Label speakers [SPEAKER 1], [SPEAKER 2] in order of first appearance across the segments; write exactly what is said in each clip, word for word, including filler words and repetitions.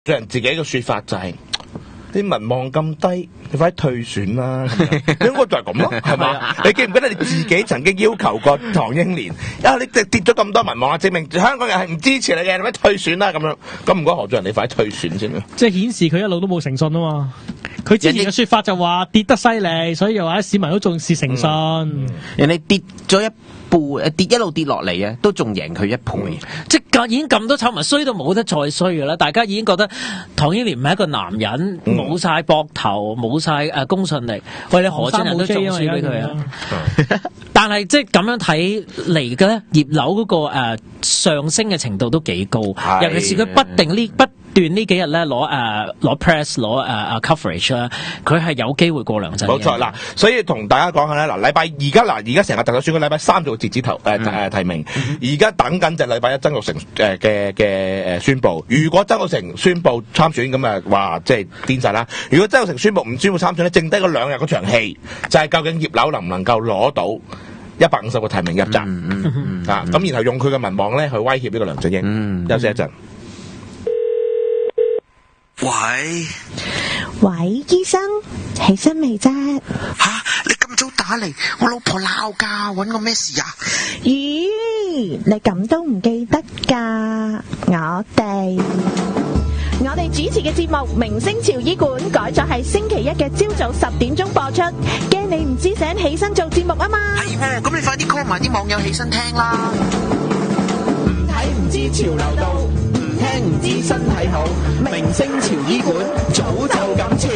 [SPEAKER 1] 做人自己嘅說法就係、是、啲民望咁低，你快啲退選啦！應該就係咁咯，係嘛？你記唔記得你自己曾經要求過唐英年？啊，你跌咗咁多民望啊，證明香港人係唔支持你嘅，你快啲退選啦！咁樣咁唔該何俊仁，你快啲退選先啦！
[SPEAKER 2] 即係顯示佢一路都冇誠信啊嘛！佢之前嘅說法就話跌得犀利，所以又話市民都重視誠信。
[SPEAKER 3] 嗯、人哋跌咗一半，誒跌一路跌落嚟啊，都仲贏佢一倍。嗯、
[SPEAKER 4] 即係已經咁多醜聞，衰到冇得再衰噶啦！大家已經覺得唐英年唔係一個男人，冇晒膊頭，冇晒誒公信力。喂，你何俊仁都仲輸俾佢啊！但係即係咁樣睇嚟嘅咧，葉劉嗰個誒、呃、上升嘅程度都幾高，尤其是佢不定呢不。段呢幾日咧攞誒攞 press 攞誒誒 coverage 啦，佢係有機會過梁振英。
[SPEAKER 1] 冇錯嗱，所以同大家講下咧，嗱禮拜而家嗱而家成個特首選舉禮拜三做截止投誒誒、呃、提名，而家、嗯、等緊就禮拜一曾鈺成誒嘅嘅誒宣佈。如果曾鈺成宣佈參選咁啊，哇即係癲晒啦！如果曾鈺成宣佈唔宣佈參選咧，剩低嗰兩日嗰場戲就係、是、究竟葉劉能唔能夠攞到一百五十個提名入閘、嗯嗯嗯、啊？咁然後用佢嘅民望咧去威脅呢個梁振英。嗯、休息一陣。
[SPEAKER 5] 喂
[SPEAKER 6] 喂，醫生，起身未啫？
[SPEAKER 5] 吓、啊，你咁早打嚟，我老婆鬧㗎，搵我咩事啊？
[SPEAKER 6] 咦，你咁都唔記得㗎？我哋我哋主持嘅節目《明星潮醫館》改咗係星期一嘅朝早十點鐘播出，驚你唔知醒起身做節目啊嘛？
[SPEAKER 5] 係喎，咁你快啲 call 埋啲網友起身聽啦！唔睇唔知潮流到。聽唔知身體好，明星潮醫館早就咁潮。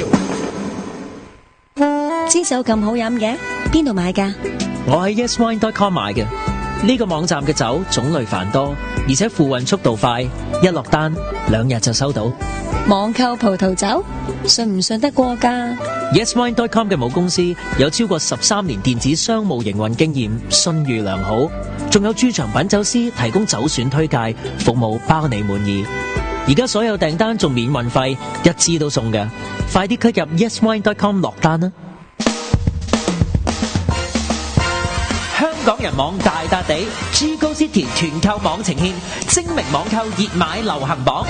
[SPEAKER 7] 支酒咁好飲嘅，邊度買㗎？
[SPEAKER 4] 我喺 yes wine dot com 買嘅。呢、這個網站嘅酒種類繁多，而且付運速度快，一落單兩日就收到。
[SPEAKER 7] 網購葡萄酒，信唔信得過㗎
[SPEAKER 4] ？yes wine dot com 嘅母公司有超過十三年電子商務營運經驗，信譽良好。仲有駐場品酒師提供酒選推介服務，包你滿意。而家所有訂單仲免運費，一支都送嘅。快啲click入 yes wine dot com 落單啦！香港人網大笪地 G Go City 團購網呈現精明網購熱買流行榜。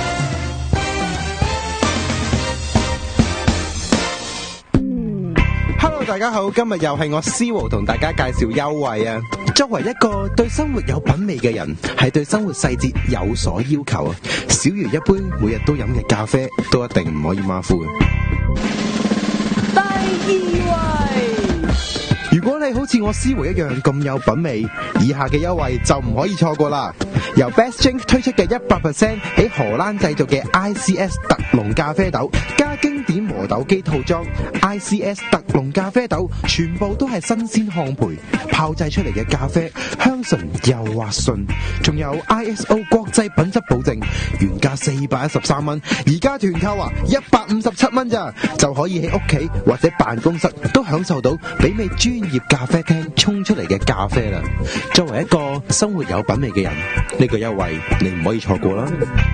[SPEAKER 8] Hello， 大家好，今日又係我思豪同大家介紹優惠啊！作為一個對生活有品味嘅人，係對生活細節有所要求啊！小如一杯每日都飲嘅咖啡，都一定唔可以馬虎嘅。
[SPEAKER 6] 第二位，
[SPEAKER 8] 如果你好似我思豪一樣咁有品味，以下嘅優惠就唔可以錯過啦！由 Best Drink 推出嘅一百 percent 喺荷蘭製造嘅 I C S 特濃咖啡豆，加經典磨豆機套裝 I C S 特濃咖啡豆，全部都係新鮮烘焙炮製出嚟嘅咖啡，香醇又滑順，仲有 I S O 國際品質保證，原價四百一十三蚊，而家團購啊一百五十七蚊咋，就可以喺屋企或者辦公室都享受到媲美專業咖啡廳沖出嚟嘅咖啡啦！作為一個生活有品味嘅人，呢個優惠你唔可以錯過啦！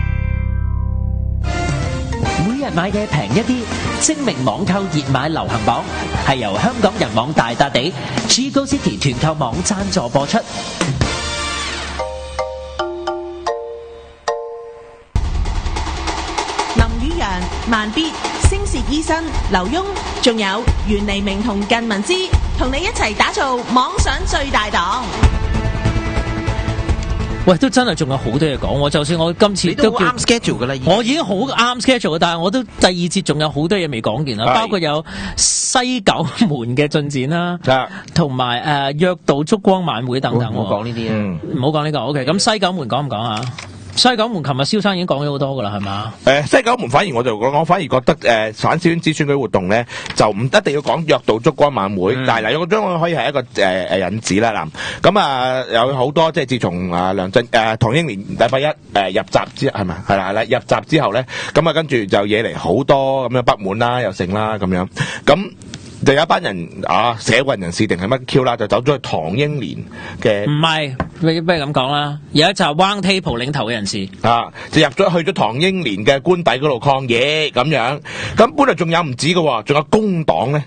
[SPEAKER 4] 每日買嘢平一啲，精明網購熱買流行榜係由香港人網大笪地 G Go City 團購網贊助播出。
[SPEAKER 9] 林宇陽、慢必、星舌醫生、劉墉，仲有袁黎明同靳文之，同你一齊打造網上最大黨。
[SPEAKER 4] 喂，都真係仲有好多嘢講，就算我今次都叫
[SPEAKER 3] 啱 schedule 噶啦，
[SPEAKER 4] 我已經好啱 schedule，但係我都第二節仲有好多嘢未講完啦，包括有西九門嘅進展啦，同埋誒約道燭光晚會等等。
[SPEAKER 3] 唔好講呢啲啊，
[SPEAKER 4] 唔好講呢個。OK，咁西九門講唔講啊？西九門琴日蕭生已經講咗好多噶啦，係嘛？
[SPEAKER 1] 誒、呃，西九門反而我就講，我反而覺得誒、呃，反小圈子選舉活動咧，就唔一定要講約道燭光晚會，嗯、但係嗱，約道燭光可以係一個誒誒、呃、引子啦嗱。咁啊，有好多即係自從啊梁振誒、呃、唐英年禮拜一誒、呃、入閘之係咪係啦係啦入閘之後咧，咁啊跟住就惹嚟好多咁樣不滿啦，又成啦咁樣咁。就有一班人啊，社運人士定係乜 Q 啦，就走咗去唐英年嘅。唔
[SPEAKER 4] 係，不如不如咁講啦。有一集 Round Table 領頭嘅人士
[SPEAKER 1] 啊，就入咗去咗唐英年嘅官邸嗰度抗議咁樣。咁本來仲有唔止嘅喎，仲有工黨咧，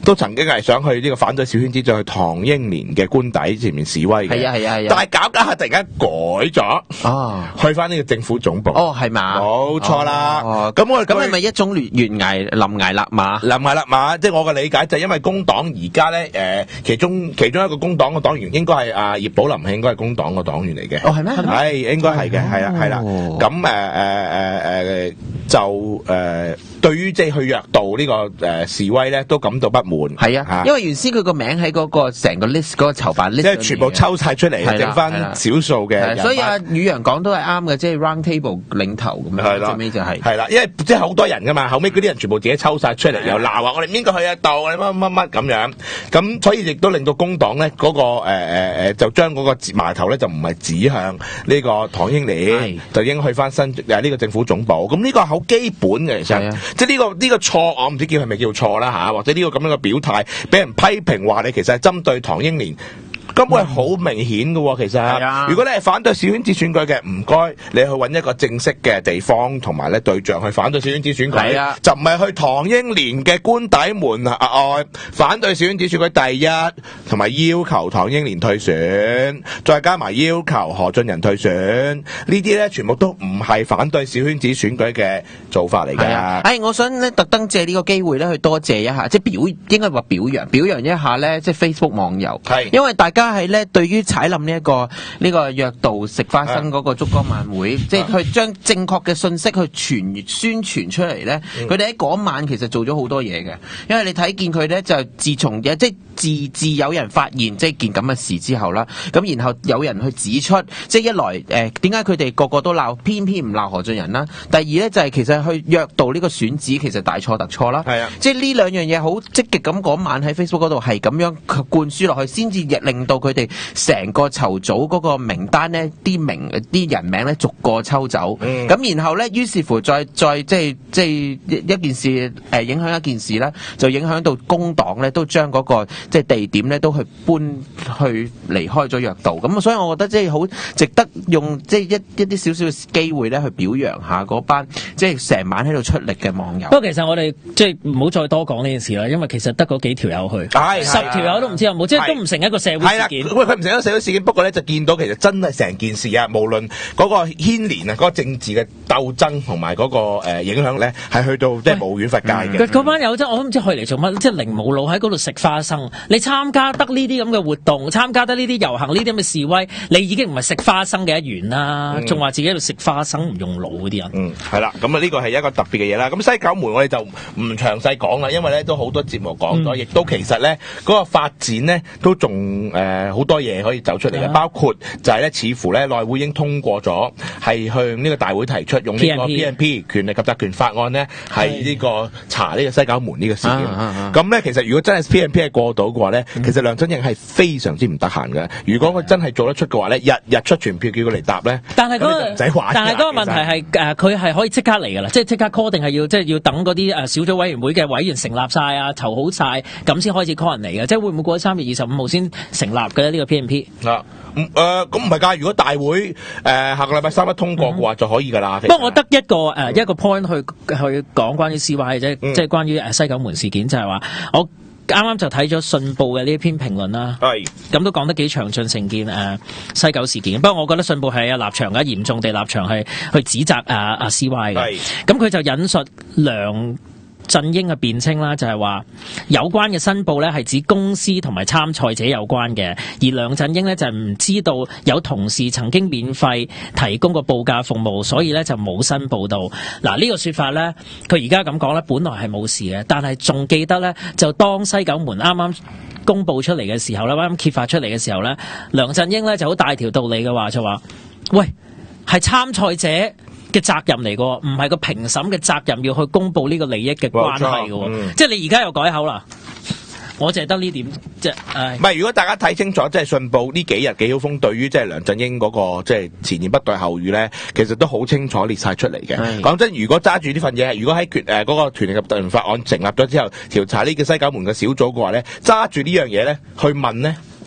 [SPEAKER 1] 都曾經係想去呢個反對小圈子，就去唐英年嘅官邸前面示威嘅。
[SPEAKER 3] 係啊係啊係啊！
[SPEAKER 1] 但係搞搞下突然間改咗，
[SPEAKER 3] 哦，
[SPEAKER 1] 去翻呢個政府總部。
[SPEAKER 3] 哦，係嘛？
[SPEAKER 1] 冇錯啦。
[SPEAKER 3] 哦，
[SPEAKER 1] 咁我哋
[SPEAKER 3] 咁係咪一種懸崖臨崖勒馬？
[SPEAKER 1] 臨崖勒馬，即係我嘅理解就係因為工黨而家咧誒，其中其中一個工黨嘅黨員應該係阿葉寶林，係應該係工黨嘅黨員嚟嘅。
[SPEAKER 3] 哦，係咩？
[SPEAKER 1] 係應該係嘅，係啦係啦。咁誒誒誒誒就誒、呃、對於即係去約道呢、這個誒、呃、示威咧，都感到不滿。
[SPEAKER 3] 係啊，因為原先佢個名喺嗰個成個 list 嗰個籌辦 list，
[SPEAKER 1] 即係全部抽晒出嚟，剩翻少數嘅。
[SPEAKER 3] 所以阿宇陽講都係啱嘅，即係 round table 領頭咁樣。最尾就係
[SPEAKER 1] 係啦，因為即係好多人噶嘛，後尾嗰啲人全部自己抽晒出嚟，又鬧話我哋唔應該去約道，我哋乜乜乜咁樣。咁所以亦都令到工黨咧嗰個誒誒誒，就將嗰個矛頭咧就唔係指向呢個唐英年，就應該去翻新誒呢個政府總部。咁呢個係好基本嘅，其實即係呢個呢個錯，我唔知叫係咪叫錯啦嚇，或者呢個咁樣嘅表態，俾人批評話你其實係針對唐英年。根本係好明顯嘅喎，其實。如果你係反對小圈子選舉嘅，唔該，你去揾一個正式嘅地方同埋咧對象去反對小圈子選舉，
[SPEAKER 3] 啊、
[SPEAKER 1] 就唔係去唐英年嘅官邸門外反對小圈子選舉第一，同埋要求唐英年退選，再加埋要求何俊仁退選，呢啲咧全部都唔係反對小圈子選舉嘅做法嚟㗎。
[SPEAKER 3] 係、哎，我想咧特登借呢個機會咧去多謝一下，即係表應該話表揚表揚一下咧，即係 Facebook 網友，因為大家。係咧，對於踩冧呢一個呢、呢個約道食花生嗰個燭光晚會，啊、即係去將正確嘅信息去傳宣傳出嚟咧，佢哋喺嗰晚其實做咗好多嘢嘅。因為你睇見佢咧，就自從嘅即係自自有人發現即係件咁嘅事之後啦，咁然後有人去指出，即係一來誒點解佢哋個個都鬧，偏偏唔鬧何俊仁啦？第二咧就係、是、其實去約道呢個選址其實大錯特錯啦。係啊，即係呢兩樣嘢好積極咁嗰晚喺 Facebook 嗰度係咁樣灌輸落去，先至令到佢哋成個籌組嗰個名單咧，啲名啲人名咧逐個抽走，咁、嗯、然後咧，於是乎再再即係即係一件事誒、呃、影響一件事咧，就影響到工黨咧都將嗰、那個即係地點咧都去搬去離開咗約道，咁所以我覺得即係好值得用即係一一啲少少嘅機會咧去表揚下嗰班即係成晚喺度出力嘅網友。
[SPEAKER 4] 不過其實我哋即係唔好再多講呢件事啦，因為其實得嗰幾條友去，十條友都唔知有冇，即係都唔成一個社會事件。
[SPEAKER 1] 喂，佢唔成一個社會事件，不過咧就見到其實真係成件事啊，無論嗰個牽連啊，嗰、嗰個政治嘅鬥爭同埋嗰個誒影響咧，係去到即係無遠弗屆嘅。嗰、嗯、班友真我都唔知去嚟做乜，即係零冇腦喺嗰度食花生。你參加得呢啲咁嘅活動，參加得呢啲遊行，呢啲咁嘅示威，你已經唔係食花生嘅一員啦，仲話、嗯、自己喺度食花生唔用腦嗰啲人。嗯，係啦，咁啊呢個係一個特別嘅嘢啦。咁西九門我哋就唔詳細講啦，因為咧都好多節目講咗，亦、嗯、都其實咧嗰、嗰個發展咧都仲誒好多嘢可以走出嚟嘅，包括就係咧似乎咧內會已經通過咗，係向呢個大會提出用呢個 P N P 權力及特權法案咧，係呢個查呢個西九門呢個事件。咁、啊、咧、啊啊、其實如果真係 P N P 係過到嘅話咧、嗯，其實梁振英係非常之唔得閒嘅。如果佢真係做得出嘅話咧，日日出傳票叫佢嚟答咧，但係嗰、那個唔使玩。但係嗰個問題係誒，佢、呃、係可以即刻嚟㗎啦，即係即刻 call 定係要即係要等嗰啲誒小組委員會嘅委員成立晒啊，籌好晒咁先開始 call 人嚟嘅。即係會唔會過咗三月二十五號先成立嘅呢、這個 P N P？啊，誒咁唔係㗎。如果大會誒、呃、下個禮拜三一通過嘅話、嗯、就可以㗎啦。不過我得一個誒、呃、一個 point 去去講關於 C Y 啫、嗯，即係關於誒西九門事件，就係、是、話我。啱啱就睇咗信報嘅呢一篇評論啦，咁都講得幾詳盡成件誒、呃、西九事件。不過我覺得信報係有立場嘅，嚴重地立場係去指責啊啊 C Y 嘅。咁佢就引述梁振英嘅辯稱啦，就係話有關嘅申報咧係指公司同埋參賽者有關嘅，而梁振英咧就唔知道有同事曾經免費提供過報價服務，所以咧就冇申報到。嗱、這個、呢個說法咧，佢而家咁講咧，本來係冇事嘅，但係仲記得咧，就當西九門啱啱公佈出嚟嘅時候咧，啱啱揭發出嚟嘅時候咧，梁振英咧就好大條道理嘅話就話，喂，係參賽者嘅責任嚟嘅，唔係個評審嘅責任要去公布呢個利益嘅關係嘅、嗯，即係你而家又改口啦。我淨係得呢點，即係唔係？如果大家睇清楚，即係信報呢幾日紀曉峰對於即係梁振英嗰、那個即係前言不對後語咧，其實都好清楚列晒出嚟嘅。講真，如果揸住呢份嘢，如果喺權誒嗰個權力及特權法案成立咗之後，調查呢個西九門嘅小組嘅話咧，揸住呢樣嘢咧去問咧。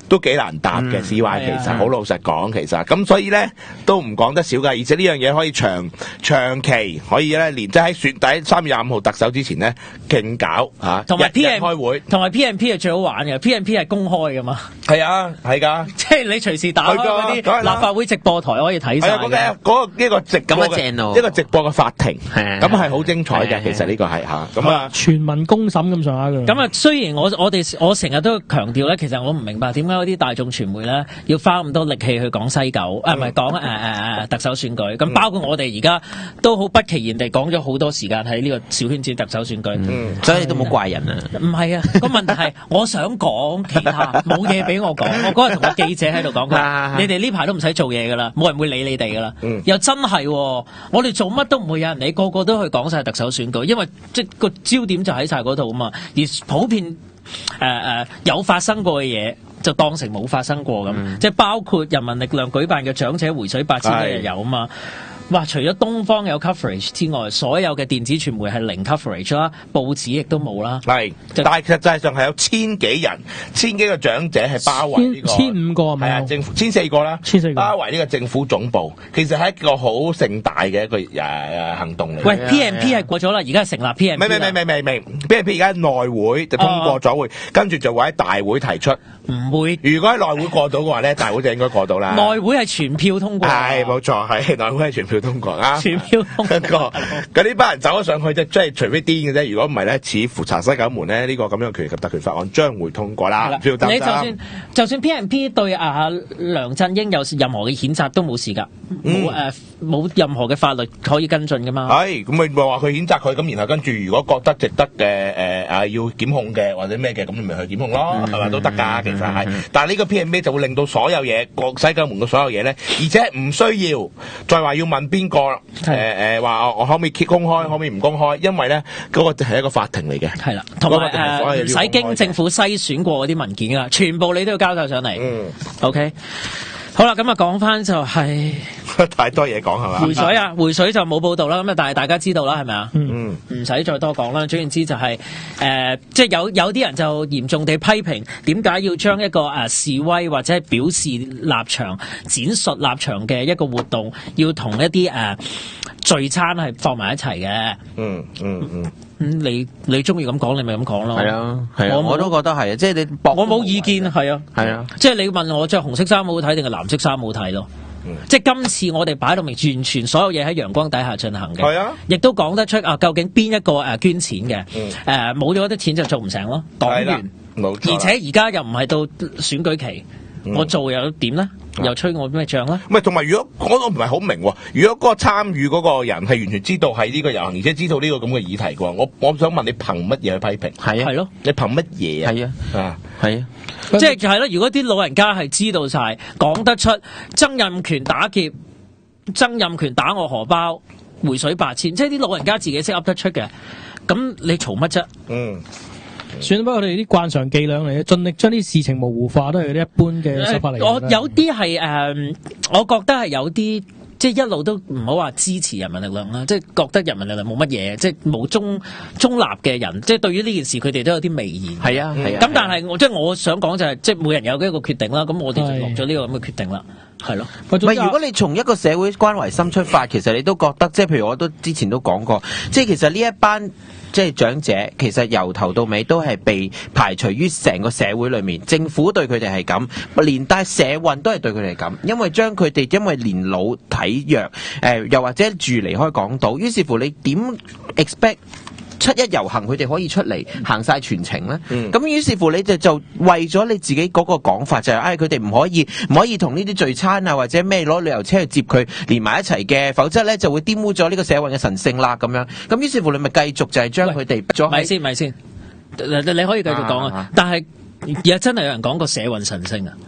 [SPEAKER 1] 都幾難答嘅 C Y，其實好老實講，其實咁所以咧都唔講得少㗎，而且呢樣嘢可以長長期可以咧連即係喺選第三月廿五號特首之前咧競搞嚇，
[SPEAKER 4] 同埋 P
[SPEAKER 1] 日日開會，
[SPEAKER 4] 同埋 P M P 係最好玩嘅 ，P M P 係公開㗎嘛。
[SPEAKER 1] 係啊，係㗎，
[SPEAKER 4] 即係你隨時打開嗰啲立法會直播台可以睇晒。
[SPEAKER 1] 係啊，嗰個嗰個呢個直播嘅一個直播嘅法庭，咁係好精彩嘅。其實呢個係嚇，咁啊
[SPEAKER 2] 全民公審咁上下嘅。
[SPEAKER 4] 咁啊，雖然我我哋我成日都強調咧，其實我唔明白點解嗰啲大眾傳媒咧要花咁多力氣去講西九，啊唔係講誒誒誒特首選舉。咁包括我哋而家都好不其然地講咗好多時間喺呢個小圈子特首選舉，
[SPEAKER 3] 嗯、所以你都冇怪人啊。
[SPEAKER 4] 唔係啊，個問題係我想講其他，冇嘢俾我講。我嗰日同個記者喺度講過，你哋呢排都唔使做嘢噶啦，冇人會理你哋噶啦。嗯、又真係、哦，我哋做乜都唔會有人理，個個都去講晒特首選舉，因為即個焦點就喺晒嗰度啊嘛。而普遍誒誒、呃、有發生過嘅嘢，就當成冇發生過咁，嗯、即係包括人民力量舉辦嘅長者回水八千一日遊啊嘛。哇！除咗東方有 coverage 之外，所有嘅電子傳媒係零 coverage 啦，報紙亦都冇啦。
[SPEAKER 1] 係，但係實際上係有千幾人、千幾個長者係包圍呢個，
[SPEAKER 2] 千五個係咪？
[SPEAKER 1] 係啊，政府千四個啦，
[SPEAKER 2] 千四個
[SPEAKER 1] 包圍呢個政府總部，其實係一個好盛大嘅一個誒誒行動嚟。
[SPEAKER 4] 喂 ，P M P 係過咗啦，而家係成立 P M P。
[SPEAKER 1] 未未未未未未 ，P M P 而家內會就通過咗會，跟住就會喺大會提出。
[SPEAKER 4] 唔會。
[SPEAKER 1] 如果喺內會過到嘅話咧，大會就應該過到啦。
[SPEAKER 4] 內會係全票通過。
[SPEAKER 1] 係冇錯，係內會係全票通過啊。
[SPEAKER 4] 全票通過。
[SPEAKER 1] 嗰呢班人走咗上去，即係即係除非癲嘅啫。如果唔係咧，似乎查西九門咧，呢、這個咁樣權力及特權法案將會通過啦。
[SPEAKER 4] 你就算就算 P M P 對啊梁振英有任何嘅譴責都冇事㗎，冇誒冇任何嘅法律可以跟進㗎嘛。
[SPEAKER 1] 係咁咪咪話佢譴責佢，咁然後跟住如果覺得值得嘅誒啊要檢控嘅或者咩嘅，咁你咪去檢控咯，係咪、嗯、都得㗎？其實係，嗯、但係呢個 P M P 就會令到所有嘢過西九門嘅所有嘢咧，而且唔需要再話要問邊個誒誒話我可唔可以公開，可唔可以唔公開？因為咧嗰、那個係一個法庭嚟嘅。係啦，
[SPEAKER 4] 同埋誒唔使經政府篩選過嗰啲文件啊，全部你都要交晒上嚟。嗯 ，OK。好啦，咁啊講翻就係、
[SPEAKER 1] 是、太多嘢講係嘛？
[SPEAKER 4] 回水啊，回水就冇報道啦。咁啊，但係大家知道啦，係咪啊？
[SPEAKER 1] 嗯，
[SPEAKER 4] 唔使再多講啦。總言之就係、是、誒、呃，即係有有啲人就嚴重地批評，點解要將一個誒、呃、示威或者係表示立場、展述立場嘅一個活動，要同一啲誒、呃、聚餐係放埋一齊嘅？
[SPEAKER 1] 嗯嗯嗯。
[SPEAKER 4] 咁、嗯、你你中意咁講，你咪咁講咯。
[SPEAKER 3] 係啊，係啊，我我都覺得係啊，即係你博
[SPEAKER 4] 我冇意見，係啊，係啊，即係你問我着紅色衫好睇定係藍色衫好睇咯。嗯、即係今次我哋擺到明，完全所有嘢喺陽光底下進行嘅。係啊，亦都講得出啊，究竟邊一個誒捐錢嘅？誒冇咗啲錢就做唔成咯。黨員，冇錯。而且而家又唔係到選舉期。我做又點咧？又吹我咩帳咧？
[SPEAKER 1] 唔係，同埋如果我都唔係好明喎。如果嗰個參與嗰個人係完全知道係呢個遊行，而且知道呢個咁嘅議題嘅話，我我想問你憑乜嘢去批評？係啊，係咯，你憑乜嘢啊？係啊，啊，係啊，
[SPEAKER 4] 即係就係咯。如果啲老人家係知道晒，講得出曾蔭權打劫，曾蔭權打我荷包，回水八千，即係啲老人家自己識噏得出嘅，咁你嘈乜啫？嗯。
[SPEAKER 2] 算啦，不過我哋啲慣常伎倆嚟嘅，盡力將啲事情模糊化，都係啲一般嘅手法嚟。
[SPEAKER 4] 我有啲係誒，我覺得係有啲即係一路都唔好話支持人民力量啦，即係覺得人民力量冇乜嘢，即係冇中中立嘅人，即係對於呢件事佢哋都有啲微言。
[SPEAKER 3] 係啊，係啊。
[SPEAKER 4] 咁但係我即係我想講就係，即係每人有一個決定啦。咁我哋就落咗呢個咁嘅決定啦。係咯。
[SPEAKER 3] 唔係，如果你從一個社會關懷心出發，其實你都覺得，即係譬如我都之前都講過，即係其實呢一班。即係長者，其實由頭到尾都係被排除於成個社會裏面。政府對佢哋係咁，連帶社運都係對佢哋咁，因為將佢哋因為年老體弱，誒、呃、又或者住離開港島，於是乎你點 expect？七一遊行佢哋可以出嚟行晒全程咧，咁、嗯、於是乎你哋就為咗你自己嗰個講法就係、是，唉佢哋唔可以唔可以同呢啲聚餐啊或者咩攞旅遊車去接佢連埋一齊嘅，否則咧就會玷污咗呢個社運嘅神聖啦咁樣。咁於是乎你咪繼續就係將佢哋逼咗。
[SPEAKER 4] 咪先咪先，你可以繼續講啊，啊但係而家真係有人講過社運神聖啊。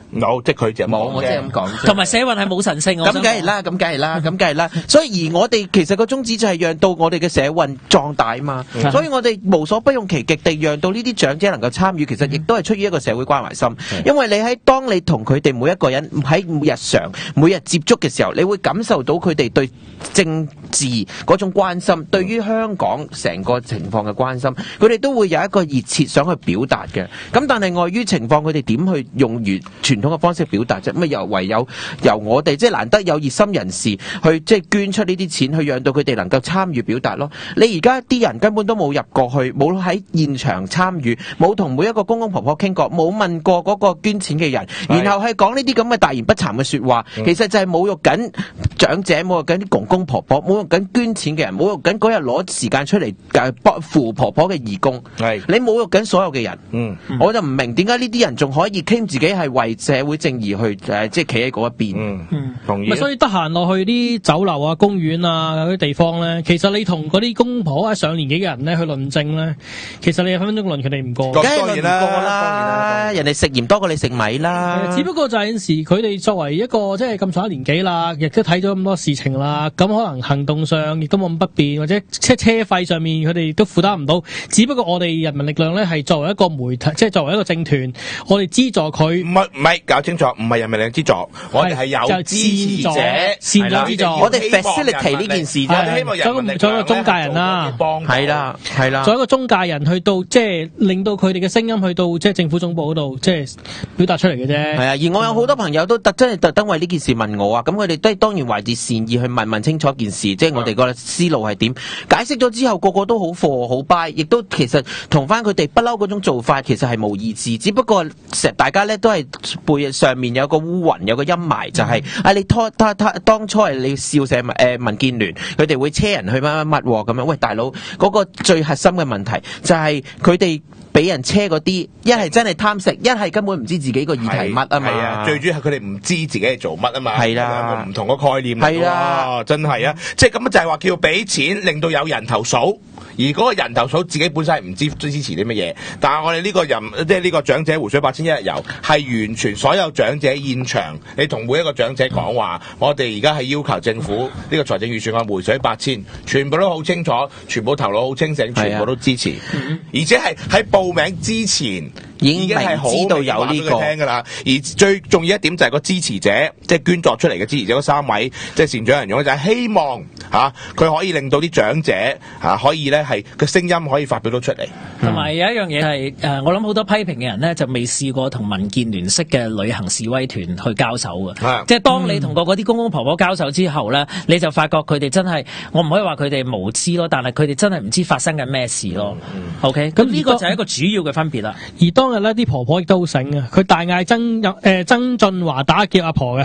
[SPEAKER 1] 冇，即係佢就
[SPEAKER 3] 冇，我即係咁講啫。
[SPEAKER 4] 同埋社運係冇神性，
[SPEAKER 3] 咁梗係啦，咁梗係啦，咁梗係啦。所以而我哋其實個宗旨就係讓到我哋嘅社運壯大啊嘛。所以我哋無所不用其極地讓到呢啲長者能夠參與，其實亦都係出於一個社會關懷心。因為你喺當你同佢哋每一個人喺日常每日接觸嘅時候，你會感受到佢哋對政治嗰種關心，對於香港成個情況嘅關心，佢哋都會有一個熱切想去表達嘅。咁但係礙於情況，佢哋點去用完傳統嘅方式表達啫？咁啊又唯有由我哋即係難得有熱心人士去即係捐出呢啲錢，去讓到佢哋能夠參與表達咯。你而家啲人根本都冇入過去，冇喺現場參與，冇同每一個公公婆婆傾過，冇問過嗰個捐錢嘅人，然後係講呢啲咁嘅大言不慚嘅説話，其實就係侮辱緊長者，侮辱緊啲公公婆婆，侮辱緊捐錢嘅人，侮辱緊嗰日攞時間出嚟誒幫扶婆婆嘅義工。係你侮辱緊所有嘅人。嗯，我就唔明點解呢啲人仲可以傾自己係為社會正義去誒，即係企喺嗰一邊。嗯
[SPEAKER 2] 嗯，
[SPEAKER 1] 同意。
[SPEAKER 2] 所以得閒落去啲酒樓啊、公園啊嗰啲地方咧，其實你同嗰啲公婆啊上年紀嘅人咧去論證咧，其實你分分鐘論佢哋唔過。
[SPEAKER 3] 梗係論唔過啦，人哋食鹽多過你食米啦。
[SPEAKER 2] 只不過就係有陣時佢哋作為一個即係咁上下年紀啦，亦都睇咗咁多事情啦，咁可能行動上亦都冇咁不便，或者車車費上面佢哋都負擔唔到。只不過我哋人民力量咧係作為一個媒體，即係作為一個政團，我哋資助佢。
[SPEAKER 1] 唔係唔係，搞清楚，唔係人民力量資助，我哋係有支持者，
[SPEAKER 2] 善咗資助。
[SPEAKER 3] 我哋 facilitate 呢件事啫。
[SPEAKER 1] 我哋希望人民力量
[SPEAKER 2] 做一個中介人啦，
[SPEAKER 3] 係啦係啦，
[SPEAKER 2] 做一個中介人去到即係令到佢哋嘅聲音去到即係政府總部嗰度，即係表達出嚟嘅啫。
[SPEAKER 3] 係啊，而我有好多朋友都特真係特登為呢件事問我啊，咁佢哋都當然懷住善意去問問清楚件事，即係我哋個思路係點解釋咗之後，個個都好貨好 buy，亦都其實同翻佢哋不嬲嗰種做法其實係無異志，只不過成大家咧都係背上面有個烏雲，有個陰霾，就係、是、啊你拖拖拖當初係你笑社民誒民建聯，佢哋會車人去乜乜乜咁樣，喂大佬嗰、那個最核心嘅問題就係佢哋俾人車嗰啲，一係真係貪食，一係根本唔知自己個議題乜啊嘛。係啊，
[SPEAKER 1] 最主要係佢哋唔知自己係做乜啊嘛。
[SPEAKER 3] 係啦，
[SPEAKER 1] 唔同個概念。係啦，真係啊，即係咁就係話叫俾錢，令到有人投訴。而嗰個人頭數自己本身係唔知支持啲乜嘢，但係我哋呢個人即係呢個長者湖水八千一日遊係完全所有長者現場，你同每一個長者講話，我哋而家係要求政府呢個財政預算案湖水八千，全部都好清楚，全部頭腦好清醒，全部都支持，而且係喺報名之前已經係好知道有呢個聽㗎啦。而最重要一點就係個支持者，即係捐作出嚟嘅支持者嗰三位，即係善長仁勇，就係希望嚇佢可以令到啲長者嚇可以咧。係個聲音可以發表到出嚟，
[SPEAKER 4] 同埋有一樣嘢係誒，我諗好多批評嘅人咧就未試過同民建聯式嘅旅行示威團去交手嘅，即係當你同過嗰啲公公婆婆交手之後咧，你就發覺佢哋真係，我唔可以話佢哋無知咯，但係佢哋真係唔知發生緊咩事咯。OK，咁呢個就係一個主要嘅分別啦。
[SPEAKER 2] 而當日咧，啲婆婆亦都好醒嘅，佢大嗌曾誒曾俊華打劫阿婆嘅。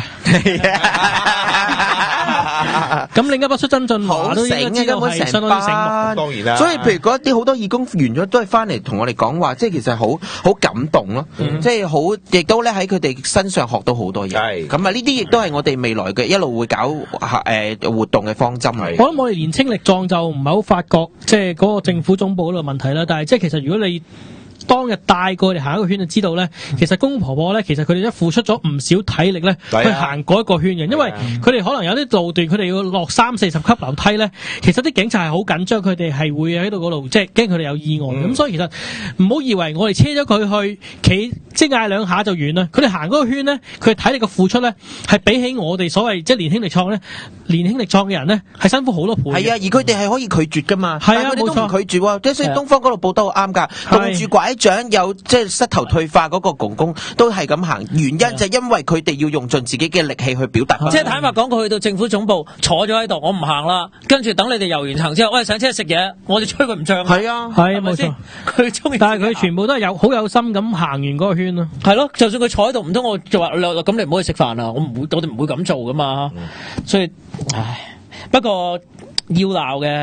[SPEAKER 2] 咁另一個出曾俊華都應該知道係相當之醒目，
[SPEAKER 3] 當然啦。所以譬如嗰啲好多義工完咗都係翻嚟同我哋講話，即係其實好好感動咯，嗯、即係好亦都咧喺佢哋身上學到好多嘢。係咁啊！呢啲亦都係我哋未來嘅一路會搞誒、呃、活動嘅方針嚟。
[SPEAKER 2] 我諗我哋年青力壯就唔係好發覺即係嗰個政府總部嗰度問題啦，但係即係其實如果你當日帶過佢哋行一個圈就知道咧，其實公公婆婆咧，其實佢哋都付出咗唔少體力咧，去行嗰一個圈嘅。因為佢哋可能有啲路段，佢哋要落三四十級樓梯咧，其實啲警察係好緊張，佢哋係會喺度嗰度，即係驚佢哋有意外。咁、嗯、所以其實唔好以為我哋車咗佢去企，即係嗌兩下就完啦。佢哋行嗰個圈咧，佢哋體力嘅付出咧，係比起我哋所謂即係年輕力壯咧，年輕力壯嘅人咧，係辛苦好多倍。
[SPEAKER 3] 係啊，而佢哋係可以拒絕噶嘛。係啊，冇錯，拒絕喎。即係所以東方嗰度報得好啱㗎，棟住拐杖有即係膝頭退化嗰個公公都係咁行，原因就係因為佢哋要用盡自己嘅力氣去表達。
[SPEAKER 4] 即係坦白講，佢去到政府總部坐咗喺度，我唔行啦，跟住等你哋遊完行之後，喂上車食嘢，我哋吹佢唔脹。
[SPEAKER 3] 係啊，
[SPEAKER 2] 係冇錯，
[SPEAKER 4] 佢中意。
[SPEAKER 2] 但係佢全部都係有好有心咁行完嗰個圈咯。
[SPEAKER 4] 係咯，就算佢坐喺度，唔通我就話咁你唔好去食飯啊？我唔會，我哋唔會咁做噶嘛。所以，唉，不過要鬧嘅。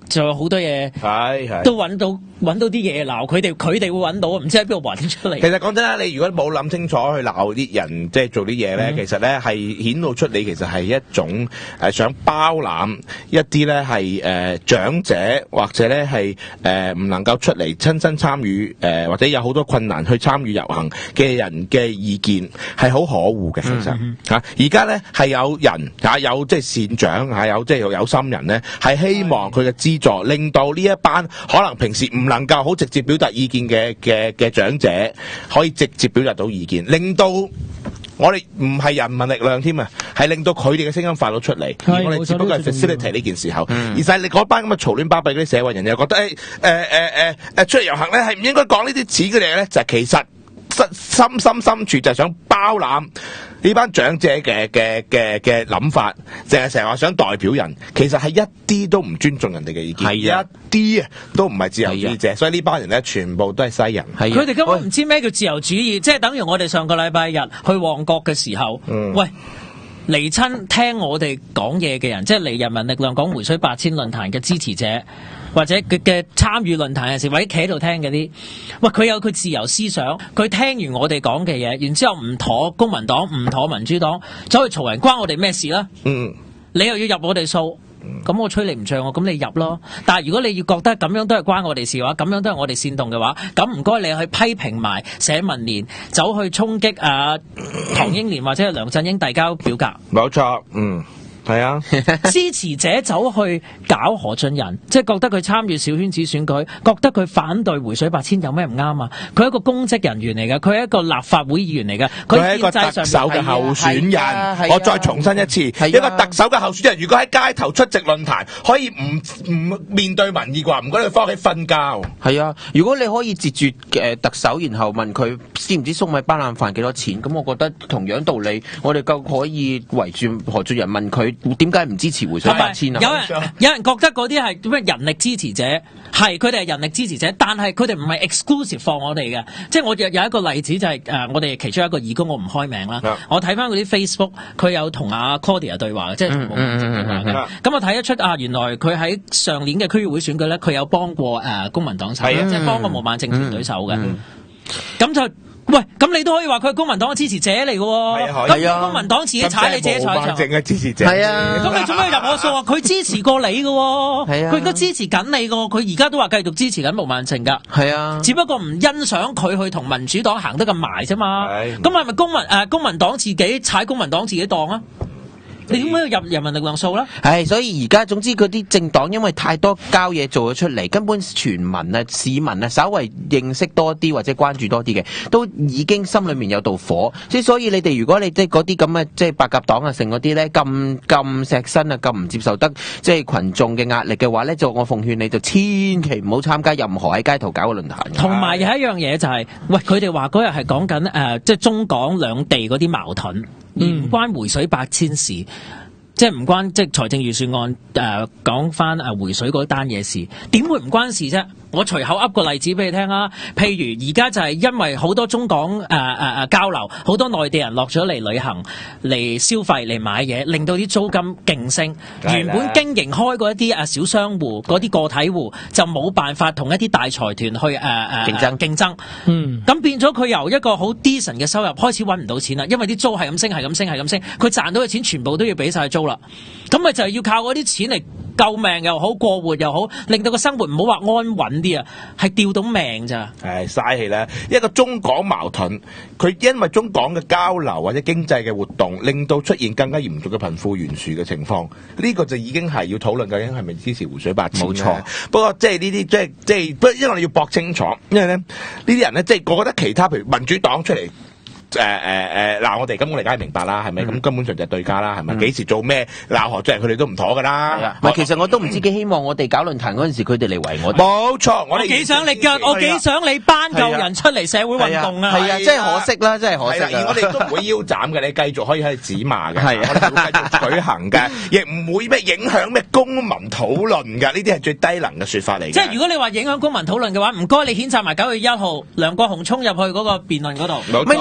[SPEAKER 4] 仲有好多嘢，
[SPEAKER 1] 係係
[SPEAKER 4] 都揾到揾到啲嘢鬧佢哋，佢哋會揾到，唔知喺邊度揾出嚟。
[SPEAKER 1] 其實講真啦，你如果冇諗清楚去鬧啲人，即係做啲嘢咧，其實咧係顯露出你其實係一種誒想包攬一啲咧係誒長者或者咧係誒唔能夠出嚟親身參與誒或者有好多困難去參與遊行嘅人嘅意見，係好可惡嘅。其實嚇而家咧係有人嚇有即係善長嚇有即係有心人咧，係希望佢嘅資助令到呢一班可能平時唔能夠好直接表達意見嘅嘅嘅長者，可以直接表達到意見，令到我哋唔係人民力量添啊，係令到佢哋嘅聲音發到出嚟，而我哋只不過係 facilitate 呢件時候，而就係你嗰班咁嘅嘈亂巴閉嗰啲社運人又覺得誒誒誒誒誒出嚟遊行咧係唔應該講呢啲似嘅嘢咧，就係其實深深深處就係想包攬呢班長者嘅嘅嘅嘅諗法，淨係成日話想代表人，其實係一啲都唔尊重人哋嘅意見，係一啲啊都唔係自由主義者，所以呢班人咧全部都係西人。
[SPEAKER 4] 佢哋根本唔知咩叫自由主義，即係等於我哋上個禮拜日去旺角嘅時候，嗯、喂嚟親聽我哋講嘢嘅人，即係嚟人民力量講回水八千論壇嘅支持者。或者佢嘅參與論壇嘅時，或者企喺度聽嗰啲，喂佢有佢自由思想，佢聽完我哋講嘅嘢，然之後唔妥公民黨，唔妥民主黨，走去嘈人，關我哋咩事啦？嗯，你又要入我哋數，咁我吹你唔脹喎，咁你入咯。但係如果你要覺得咁樣都係關我哋事嘅話，咁樣都係我哋煽動嘅話，咁唔該你去批評埋社民連，走去衝擊啊唐英年或者係梁振英遞交表格。
[SPEAKER 1] 冇錯，嗯。係啊，
[SPEAKER 4] 支持者走去搞何俊仁，即係覺得佢參與小圈子選舉，覺得佢反對回水八千有咩唔啱啊？佢係一個公職人員嚟嘅，佢係一個立法會議員嚟嘅，佢
[SPEAKER 1] 係一個特首嘅候選人。啊啊啊、我再重申一次，啊、一個特首嘅候選人，如果喺街頭出席論壇，可以唔唔面對民意嘅話，唔該你翻屋企瞓覺。
[SPEAKER 3] 係啊，如果你可以截住誒特首，然後問佢知唔知粟米斑腩飯幾多錢，咁我覺得同樣道理，我哋夠可以圍住何俊仁問佢。點解唔支持回水八千啊？
[SPEAKER 4] 有人有人覺得嗰啲係咩人力支持者，係佢哋係人力支持者，但係佢哋唔係 exclusive 放我哋嘅。即係我有有一個例子就係、是、誒、呃，我哋其中一個義工，我唔開名啦。Yeah. 我睇翻嗰啲 Facebook，佢有同阿 Claudia 對話嘅，即係同毛孟靜對話嘅。咁、mm hmm. 我睇得出啊，原來佢喺上年嘅區議會選舉咧，佢有幫過誒、呃、公民黨手，mm hmm. 即係幫過毛孟靜團隊手嘅。咁、mm hmm. 就。喂，咁你都可以話佢係公民黨嘅支持者嚟嘅喎，咁、啊、公民黨自己踩你自己踩場，
[SPEAKER 1] 淨係支持者，
[SPEAKER 3] 係啊，
[SPEAKER 4] 咁你做咩入我數啊？佢支持過你嘅喎，佢亦都支持緊你嘅喎，佢而家都話繼續支持緊毛孟靜㗎，
[SPEAKER 3] 係啊，
[SPEAKER 4] 只不過唔欣賞佢去同民主黨行得咁埋啫嘛，咁係咪公民誒、呃、公民黨自己踩公民黨自己當啊？你點解要入人民力量數咧？
[SPEAKER 3] 係，所以而家總之嗰啲政黨因為太多交嘢做咗出嚟，根本全民啊、市民啊，稍為認識多啲或者關注多啲嘅，都已經心裏面有道火。即係所以你哋如果你即係嗰啲咁嘅即係白鴿黨啊，成嗰啲咧咁咁錫身啊，咁唔接受得即係群眾嘅壓力嘅話咧，就我奉勸你就千祈唔好參加任何喺街頭搞嘅論壇。
[SPEAKER 4] 同埋有一樣嘢就係、是，喂佢哋話嗰日係講緊誒，即係中港兩地嗰啲矛盾。而唔關回水八千事，即係唔關即係財政預算案誒講翻誒回水嗰單嘢事，點會唔關事啫？我隨口噏個例子俾你聽啊，譬如而家就係因為好多中港誒誒誒交流，好多內地人落咗嚟旅行、嚟消費、嚟買嘢，令到啲租金勁升。原本經營開嗰一啲誒小商戶、嗰啲個體戶就冇辦法同一啲大財團去誒誒、呃、競爭競爭。嗯，咁變咗佢由一個好 decent 嘅收入開始揾唔到錢啦，因為啲租係咁升、係咁升、係咁升，佢賺到嘅錢全部都要俾晒租啦。咁咪就係要靠嗰啲錢嚟救命又好、過活又好，令到個生活唔好話安穩啲啊，係吊到命咋。
[SPEAKER 1] 係嘥氣啦！一個中港矛盾，佢因為中港嘅交流或者經濟嘅活動，令到出現更加嚴重嘅貧富懸殊嘅情況。呢、這個就已經係要討論究竟係咪支持回水八千。冇錯。不過即係呢啲即係即係，不過因為我哋要駁清楚，因為咧呢啲人咧即係我覺得其他譬如民主黨出嚟。誒誒誒嗱，我哋咁我哋梗係明白啦，係咪？咁、嗯、根本上就係對家啦，係咪？幾、嗯、時做咩鬧何俊仁，佢哋都唔妥噶啦。
[SPEAKER 3] 唔係，其實我都唔知幾希望我哋搞論壇嗰陣時，佢哋嚟圍我哋。
[SPEAKER 1] 冇錯，我哋
[SPEAKER 4] 幾想你腳，我幾想你班救人出嚟社會運動啊！
[SPEAKER 3] 係啊，真係可惜啦，真係可惜。
[SPEAKER 1] 而我哋都唔會腰斬嘅，你繼續可以喺度指罵嘅，係我哋會繼續舉行嘅，亦唔會咩影響咩公民討論嘅。呢啲係最低能嘅説法嚟嘅。
[SPEAKER 4] 即係如果你話影響公民討論嘅話，唔該你譴責埋九月一號梁國雄衝入去嗰個辯論嗰度。
[SPEAKER 3] 唔係呢啲呢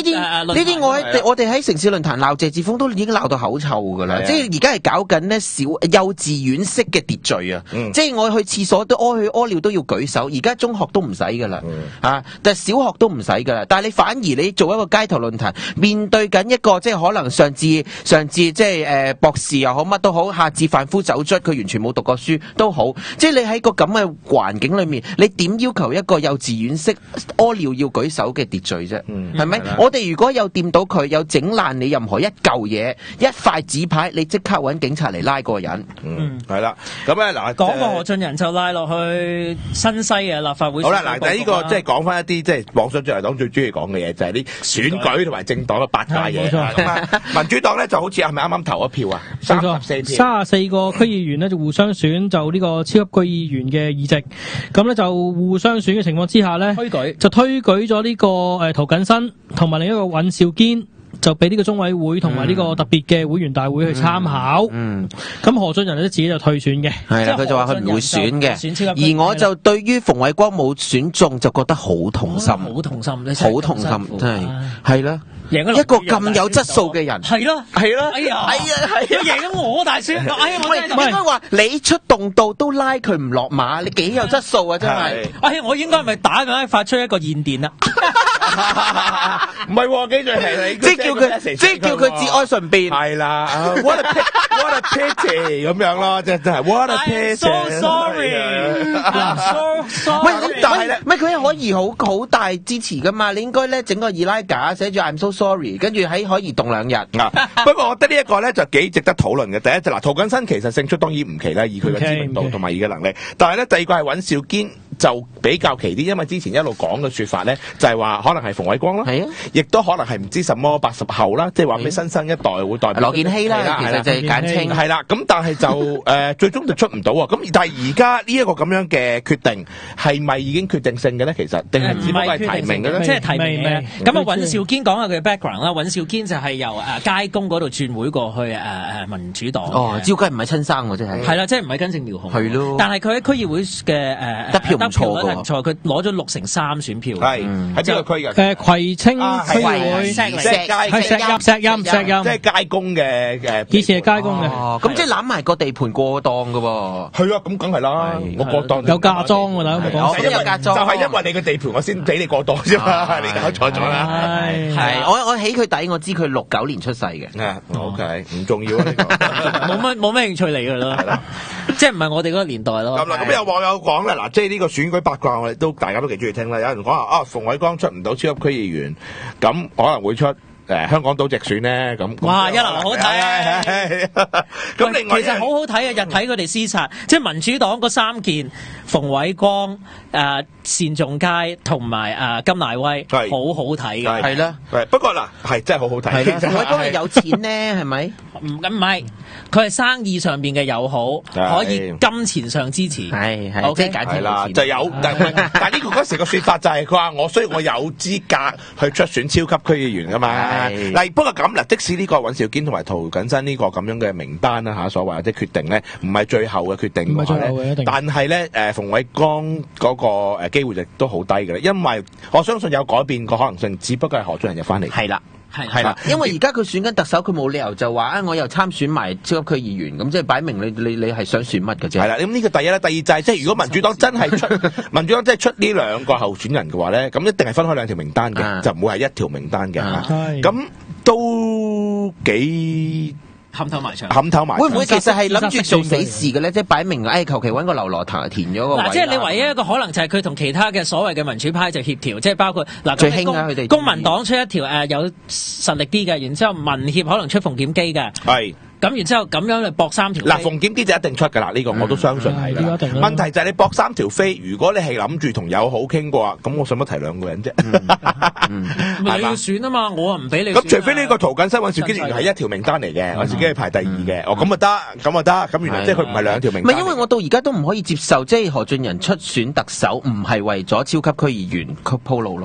[SPEAKER 3] 啲呢啲我喺我哋喺城市論壇鬧謝志峰都已經鬧到口臭㗎啦，即係而家係搞緊呢小幼稚園式嘅秩序啊，即係我去廁所都屙去屙尿都要舉手，而家中學都唔使㗎啦，啊，但係小學都唔使㗎啦，但係你反而你做一個街頭論壇，面對緊一個即係可能上至上至即係誒博士又好乜都好，下至販夫走卒佢完全冇讀過書都好，即係你喺個咁嘅環境裏面，你點要求一個幼稚園式屙尿要舉手嘅秩序啫？係咪？我哋如果有掂到佢，有整爛你任何一嚿嘢、一塊紙牌，你即刻揾警察嚟拉個人。
[SPEAKER 1] 嗯，係啦。咁咧嗱，
[SPEAKER 4] 講個何俊仁就拉落去新西嘅立法會。
[SPEAKER 1] 好啦，嗱，第呢個即係講翻一啲即係網上自由黨最中意講嘅嘢，就係啲選舉同埋政黨嘅八卦嘢。咁啊，民主黨咧就好似係咪啱啱投咗票啊？三十四票，
[SPEAKER 2] 三十四個區議員咧就互相選就呢個超級區議員嘅議席。咁咧就互相選嘅情況之下咧，
[SPEAKER 4] 推舉
[SPEAKER 2] 就推舉咗呢個誒涂謹申同埋另一個尹兆堅。就俾呢個中委會同埋呢個特別嘅會員大會去參考。嗯，咁、嗯、何俊仁咧自己就退選嘅，
[SPEAKER 3] 係啦，佢就話佢唔會選嘅。而我就對於馮煒光冇選中就覺得好痛心，好
[SPEAKER 4] 痛心，
[SPEAKER 3] 好痛心，真係係啦。一個咁有質素嘅人，
[SPEAKER 4] 係咯，
[SPEAKER 3] 係咯，
[SPEAKER 4] 哎呀，
[SPEAKER 3] 係啊，係啊，
[SPEAKER 4] 贏咗我大選，哎呀，我真係
[SPEAKER 3] 應該話你出動到都拉佢唔落馬，你幾有質素啊！真係，
[SPEAKER 4] 哎，我應該係咪打緊發出一個唁電啊？
[SPEAKER 1] 唔係，記住係你，
[SPEAKER 3] 即係叫佢，即係叫佢節哀順變，
[SPEAKER 1] 係啦。What a what a pity 咁樣咯，即係真係 What a pity。
[SPEAKER 4] So sorry，so sorry。
[SPEAKER 3] 喂，但係咧，唔係佢可以好好大支持噶嘛？你應該咧整個易拉架寫住 I'm so sorry，跟住喺可以動兩日。
[SPEAKER 1] 啊，不過我覺得呢一個咧就幾值得討論嘅。第一就嗱，涂謹申其實勝出當然唔奇啦，以佢嘅知名度同埋以嘅能力。但係咧，第二個係尹兆堅就比較奇啲，因為之前一路講嘅説法咧就係話可能係馮煒光啦，係啊，亦都可能係唔知什麼八十後啦，即係話咩新生一代會代表
[SPEAKER 3] 羅健熙啦，其實就係簡稱
[SPEAKER 1] 係啦。咁但係就誒最終就出唔到喎。咁但係而家呢一個咁樣嘅決定係咪已經決定性嘅咧？其實定係只不過係提名嘅咧？
[SPEAKER 4] 即係提名嘅。咁啊，尹兆堅講下佢嘅 background 啦。尹兆堅就係由誒街工嗰度轉會過去誒誒民主黨。
[SPEAKER 3] 哦，照計唔係親生喎，即係。
[SPEAKER 4] 係啦，即係唔係根正苗紅。
[SPEAKER 3] 係咯。
[SPEAKER 4] 但係佢喺區議會嘅誒
[SPEAKER 3] 得票唔錯㗎。
[SPEAKER 4] 唔錯，佢攞咗六成三選票。
[SPEAKER 1] 係喺邊個區㗎？
[SPEAKER 2] 誒葵青區議會。
[SPEAKER 1] 石石
[SPEAKER 2] 係石蔭石蔭石蔭，
[SPEAKER 1] 即係街工嘅誒。
[SPEAKER 2] 以前係街工嘅。
[SPEAKER 3] 哦，咁即係攬埋個地盤過檔㗎喎。
[SPEAKER 1] 係啊，咁梗係啦，我過檔。
[SPEAKER 2] 有嫁妝㗎啦，
[SPEAKER 3] 我有嫁妝。
[SPEAKER 1] 就係因為你個地盤，我先俾你過檔啫嘛，你搞錯咗啦。
[SPEAKER 3] 係，我我起佢底，我知佢六九年出世嘅。
[SPEAKER 1] OK，唔重要啊，呢個
[SPEAKER 4] 冇乜冇咩興趣嚟㗎啦，即係唔係我哋嗰個年代咯。
[SPEAKER 1] 咁啦，咁有網友講咧，嗱，即係呢個選舉八卦，我哋都大家都幾中意聽啦。有人講話啊，馮煒光出唔到超級區議員，咁可能會出誒香港島直選咧，咁
[SPEAKER 4] 哇，一流好睇啊！
[SPEAKER 1] 咁另外
[SPEAKER 4] 其實好好睇啊，日睇佢哋廝殺，即係民主黨嗰三件，馮煒光、誒單仲偕同埋誒甘乃威，好好睇嘅。
[SPEAKER 3] 係啦，
[SPEAKER 1] 不過嗱，係真係好好睇。
[SPEAKER 3] 馮煒光係有錢咧，係咪？
[SPEAKER 4] 唔咁唔係，佢係生意上邊嘅友好，可以金錢上支持。
[SPEAKER 3] 係係，即係簡直
[SPEAKER 1] 啦，就有。但係但係呢個嗰時個説法就係佢話我，所以我有資格去出選超級區議員㗎嘛。嗱，不過咁嗱，即使呢個尹兆堅同埋涂謹申呢個咁樣嘅名單啦嚇，所謂或者決定咧，唔係最後嘅決定嘅話咧，但係咧誒馮煒光嗰個誒機會亦都好低嘅啦，因為我相信有改變個可能性，只不過係何俊仁入翻嚟。
[SPEAKER 3] 係啦。係係啦，因為而家佢選緊特首，佢冇理由就話啊，我又參選埋超級區議員，咁即係擺明你你你係想選乜嘅啫。
[SPEAKER 1] 係啦，咁呢個第一啦，第二就係即係如果民主黨真係出民主黨真係出呢兩個候選人嘅話咧，咁一定係分開兩條名單嘅，啊、就唔會係一條名單嘅嚇。咁都幾。
[SPEAKER 4] 冚頭埋牆，
[SPEAKER 1] 冚頭埋牆。
[SPEAKER 3] 會唔會其實係諗住做死事嘅咧？即係擺明，誒求其揾個流羅頭填咗個位。
[SPEAKER 4] 嗱，即係你唯一一個可能就係佢同其他嘅所謂嘅民主派就協調，即係包括嗱，
[SPEAKER 3] 最興啊佢哋
[SPEAKER 4] 公民黨出一條誒有實力啲嘅，然之後民協可能出馮檢基嘅。
[SPEAKER 1] 係。
[SPEAKER 4] 咁然之後咁樣嚟搏三條。
[SPEAKER 1] 嗱，馮檢基就一定出㗎啦，呢個我都相信係㗎。問題就係你搏三條飛，如果你係諗住同友好傾嘅話，咁我使乜提兩個人啫？
[SPEAKER 4] 你要選啊嘛，我啊唔俾你。
[SPEAKER 1] 咁除非呢個涂謹申、尹兆堅原來係一條名單嚟嘅，尹兆堅係排第二嘅，哦咁啊得，咁啊得，咁原來即係佢唔係兩條名單。
[SPEAKER 3] 唔係因為我到而家都唔可以接受，即係何俊仁出選特首唔係為咗超級區議員鋪路咯。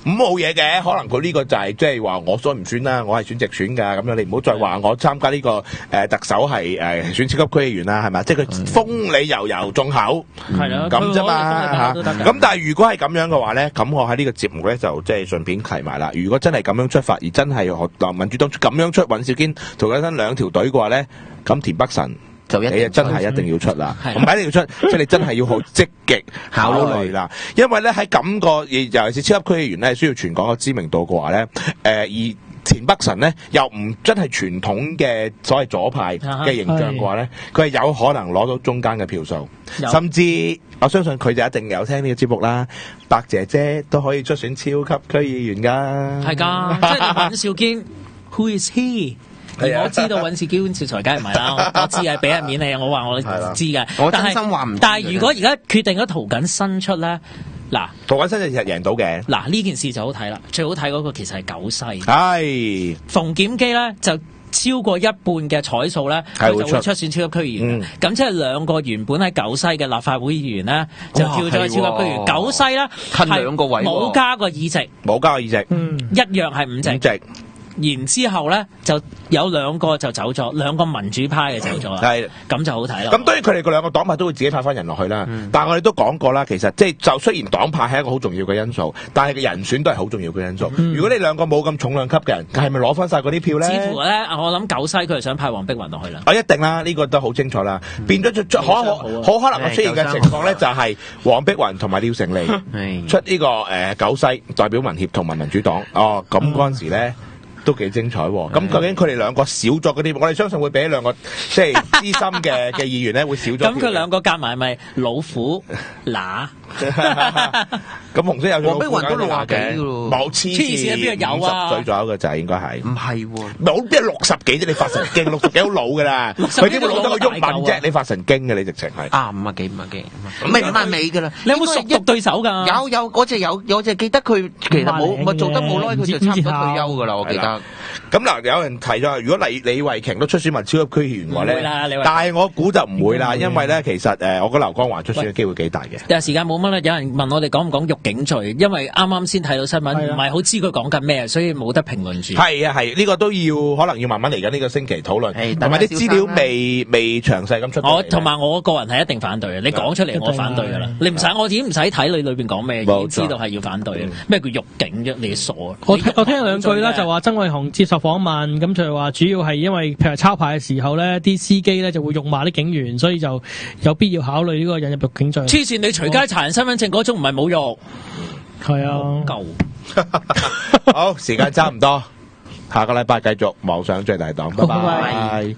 [SPEAKER 1] 咁冇嘢嘅，可能佢呢個就係即係話我選唔選啦，我係選直選㗎，咁樣你唔好再話我參加呢、這個誒、呃、特首係誒、呃、選超級區議員啦，係咪？即係佢封你油油眾口，
[SPEAKER 4] 係啦，
[SPEAKER 1] 咁啫嘛嚇。咁但係如果係咁樣嘅話咧，咁我喺呢個節目咧就即係順便提埋啦。如果真係咁樣出發，而真係學民主黨咁樣出尹兆堅涂謹申兩條隊嘅話咧，咁田北辰。
[SPEAKER 3] 就一定
[SPEAKER 1] 你真係一定要出啦，唔係一定要出，即係你真係要好積極考慮啦。因為咧喺咁個，尤其是超級區議員咧，需要全港嘅知名度嘅話咧，誒、呃、而田北辰咧又唔真係傳統嘅所謂左派嘅形象嘅話咧，佢係有可能攞到中間嘅票數，甚至我相信佢就一定有聽呢個節目啦。白姐姐都可以出選超級區議員㗎，
[SPEAKER 4] 係㗎，即係尹兆堅 ，Who is he？而我知道尹兆堅少財梗係唔係啦，我知係俾人面你，我話我知嘅。
[SPEAKER 3] 我真心話唔知。
[SPEAKER 4] 但係如果而家決定咗涂謹申出咧，嗱，
[SPEAKER 1] 涂謹申就贏到嘅。
[SPEAKER 4] 嗱呢件事就好睇啦，最好睇嗰個其實係九西。
[SPEAKER 1] 係。
[SPEAKER 4] 馮檢基咧就超過一半嘅彩數咧，佢就會出選超級區議員。咁即係兩個原本喺九西嘅立法會議員咧，就跳咗去超級區議員。九西咧係
[SPEAKER 3] 兩個位
[SPEAKER 4] 冇加過議席，
[SPEAKER 1] 冇加過議席，
[SPEAKER 4] 嗯，一樣係五席。
[SPEAKER 1] 五席。
[SPEAKER 4] 然之後咧，就有兩個就走咗，兩個民主派嘅走咗啦。係，咁就好睇啦。
[SPEAKER 1] 咁當然佢哋個兩個黨派都會自己派翻人落去啦。嗯、但係我哋都講過啦，其實即係就雖然黨派係一個好重要嘅因素，但係個人選都係好重要嘅因素。嗯、如果你兩個冇咁重量級嘅人，係咪攞翻晒嗰啲票咧？
[SPEAKER 4] 似乎咧，我諗九西佢係想派黃碧雲落去啦。
[SPEAKER 1] 啊，一定啦，呢、呢個都好清楚啦。嗯、變咗就可可好可能出現嘅情況咧，就係黃碧雲同埋廖成利出呢、呢個誒、呃、九西代表民協同埋民主黨。哦，咁嗰陣時咧。都幾精彩喎！咁究竟佢哋兩個少咗嗰啲，我哋相信會比兩個即係資深嘅嘅議員咧會少咗。咁
[SPEAKER 4] 佢兩個夾埋咪老虎乸？
[SPEAKER 1] 咁紅色有
[SPEAKER 3] 黃碧雲都六廿幾嘅咯，
[SPEAKER 1] 冇黐線，
[SPEAKER 4] 邊度有啊？
[SPEAKER 1] 五十歲左右嘅就係應該係。唔
[SPEAKER 3] 係喎，
[SPEAKER 1] 冇邊係六十幾啫？你發神經，六十幾好老㗎啦，佢點會老得個鬱文啫？你發神經嘅你直情係。
[SPEAKER 3] 啊，五啊幾五啊幾，唔係五啊尾㗎啦。
[SPEAKER 4] 你有冇熟讀對手㗎？
[SPEAKER 3] 有有，我就有，我就記得佢其實冇，咪做得冇耐，佢就差唔多退休㗎啦，我記得。
[SPEAKER 1] 咁嗱，有人提咗，如果李李慧瓊都出選埋超級區議員嘅話咧，但係我估就唔會啦，因為咧其實誒，我覺得劉江華出選嘅機會幾大嘅。
[SPEAKER 4] 有時間冇乜啦，有人問我哋講唔講辱警罪，因為啱啱先睇到新聞，唔係好知佢講緊咩，所以冇得評論住。
[SPEAKER 1] 係啊係，呢個都要可能要慢慢嚟緊呢個星期討論，同埋啲資料未未詳細咁出。
[SPEAKER 4] 我同埋我個人係一定反對嘅，你講出嚟我反對㗎啦，你唔使我已經唔使睇你裏邊講咩，已經知道係要反對嘅。咩叫辱警啫？你傻啊！
[SPEAKER 2] 我我聽兩句啦，就話曾偉雄接受訪問，咁就係話主要係因為譬如抄牌嘅時候咧，啲司機咧就會辱罵啲警員，所以就有必要考慮呢個引入辱警罪。
[SPEAKER 4] 黐線！你隨街查人身份證嗰種唔係侮辱，
[SPEAKER 2] 係啊，
[SPEAKER 4] 夠。
[SPEAKER 1] 好，時間差唔多，下個禮拜繼續妄想最大黨，拜拜。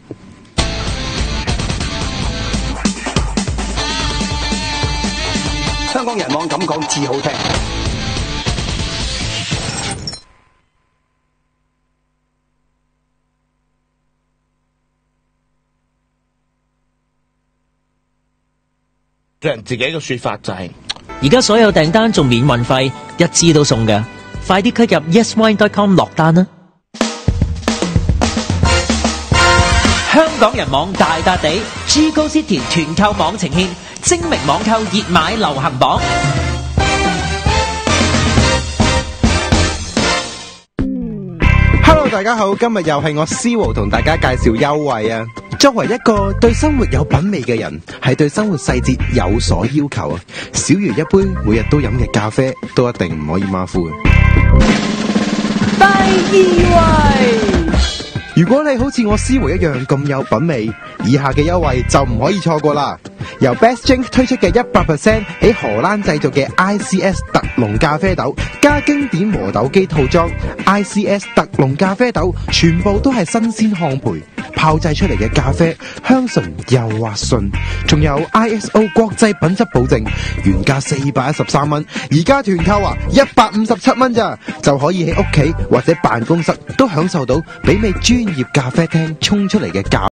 [SPEAKER 5] 香港人網咁講至好聽。
[SPEAKER 1] 人自己嘅說法就係，
[SPEAKER 4] 而家所有訂單仲免運費，一支都送嘅，快啲click入 yes wine dot com 落單啦！香港人網大笪地 ，G Go City 團購網呈現精明網購熱買流行榜。
[SPEAKER 8] Hello， 大家好，今日又係我思豪同大家介紹優惠啊！作為一個對生活有品味嘅人，係對生活細節有所要求啊！小如一杯每日都飲嘅咖啡，都一定唔可以馬虎。
[SPEAKER 7] 第二位。
[SPEAKER 8] 如果你好似我思豪一樣咁有品味，以下嘅優惠就唔可以錯過啦！由 Best Drink 推出嘅一百 percent 喺荷蘭製造嘅 I C S 特濃咖啡豆，加經典磨豆機套裝 I C S 特濃咖啡豆，全部都係新鮮烘焙泡製出嚟嘅咖啡，香醇又滑順，仲有 I S O 國際品質保證，原價四百一十三蚊，而家團購啊一百五十七蚊咋，就可以喺屋企或者辦公室都享受到媲美專業咖啡廳沖出嚟嘅咖